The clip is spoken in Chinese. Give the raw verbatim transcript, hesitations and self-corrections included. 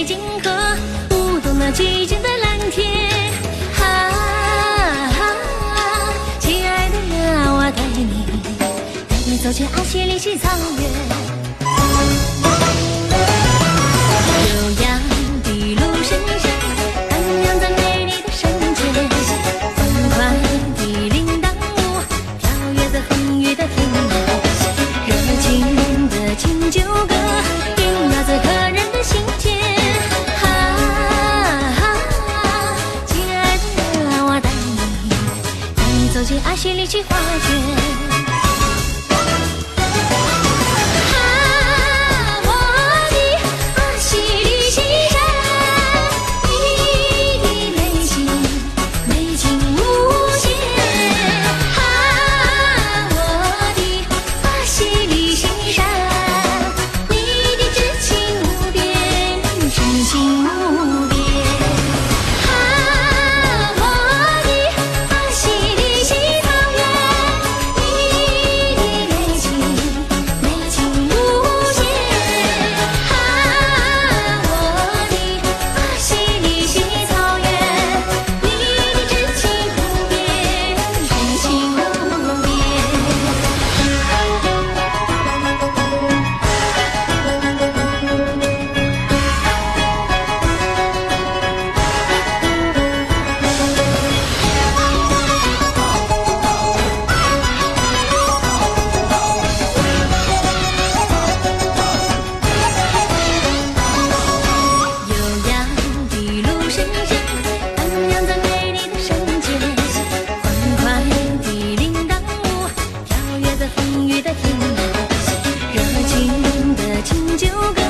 水晶河，舞动那寂静的蓝天。啊啊啊！亲爱的呀，我带你，带你走进阿西里西草原。 悠扬的路声声，荡漾在美丽的山间，欢快的铃铛舞，跳跃在风雨的天涯，热情的琴酒歌，萦绕在客人的心间。啊啊！亲爱的呀，我带你，带你走进阿西里西花园。 风雨的天涯，热情的琴酒歌。